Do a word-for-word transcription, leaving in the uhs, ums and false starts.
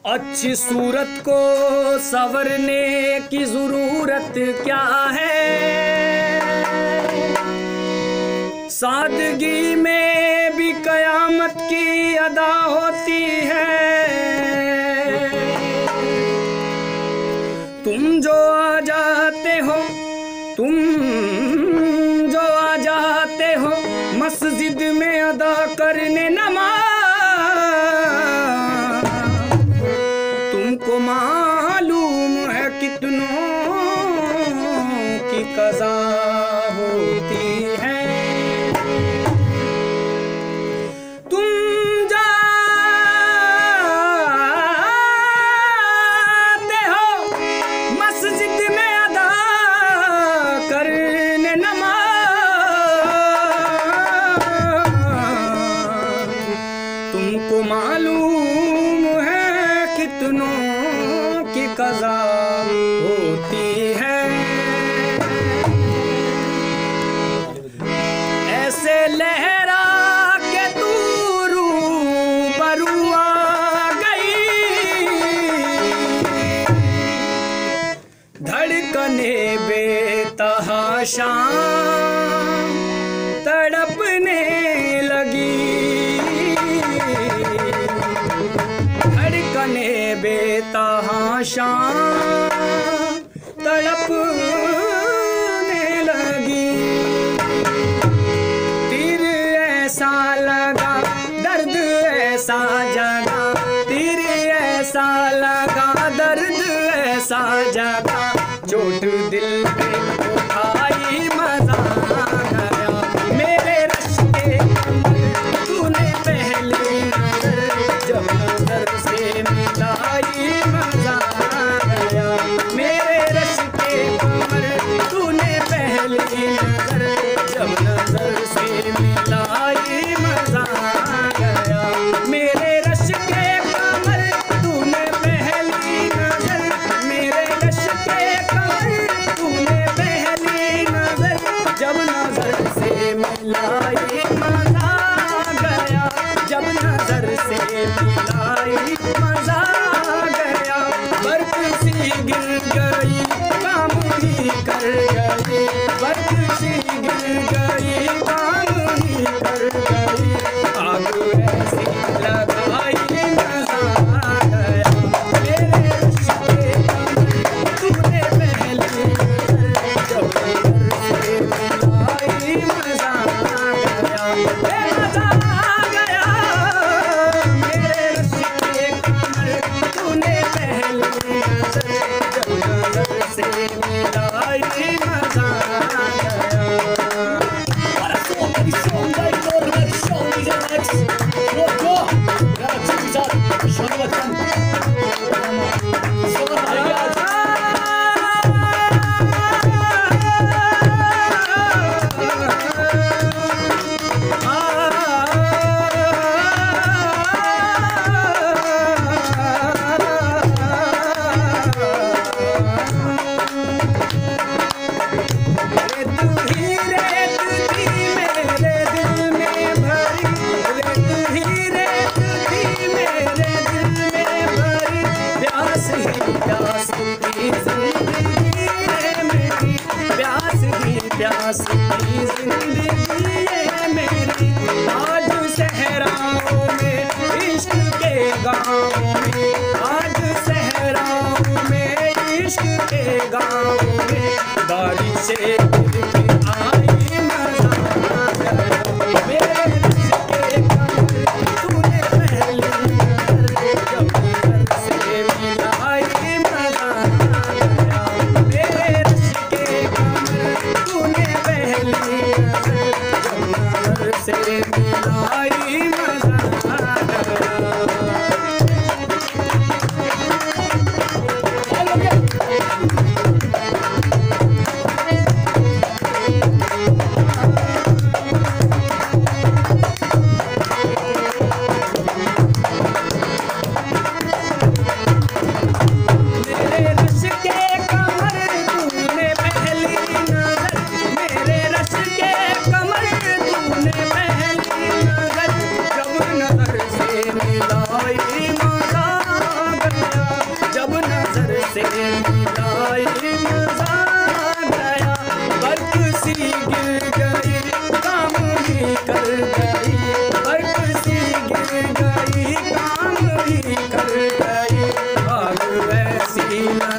अच्छी सूरत को संवरने की जरूरत क्या है, सादगी में भी कयामत की अदा होती है। तुम जो आ जाते हो तुम जो आ जाते हो मस्जिद में अदा करने नमाज, तुमको मालूम है कितनों की कज़ा होती है। तुम जाते हो मस्जिद में अदा करने नमाज, तुमको मालूम है कितनों की कज़ा होती है। ऐसे लहरा के तू रूबरू आ गई, धड़कने बेतहाशा तड़पने लगी, धड़कने बेतहाशा तड़पने लगी। तीर ऐसा लगा दर्द ऐसा जगा, तीर ऐसा लगा दर्द ऐसा जगा, चोट दिल पे उठाई मजा गया। मेरे रश्के तूने पहली नजर जब नजर से मिलाई मजा गया। मेरे रश्के कमर तूने पहली नजर जब नजर से मिलाई मजा गया। मेरे रश्के कमर तूने पहली नजर, मेरे रश्के कमर तूने पहली नजर जब नजर से मिलाई मजा गया, जब नजर से मिलाई मजा गया। बर्फ सी गिर गई काम ही कर गई, बर्फ सी गिर गई काम ही कर गई, आग ऐसी लगाई मजा गया। मेरे रश्के कमर तूने पहली नजर जब नजर से मिलाई मजा गया, मजा गया। मेरे रश्के कमर तूने पहली नजर जब नजर से मिलाई मजा गया। प्यास की जिंदगी है मेरी, आज सहराओं में इश्क के गाँव में, आज सहराओं में इश्क के गाँव में, बारिश से आई मजा गया। मेरे रश्के कमर तूने पहली नजर जब नजर से मिलाई मजा गया। मेरे रश्के कमर तूने पहली नजर जब नजर से मिलाई मजा गया। से मुलायम सा गया, बर्फ सी गिर गई काम ही कर गई, बर्फ सी गिर गई काम ही कर गई, आग वैसी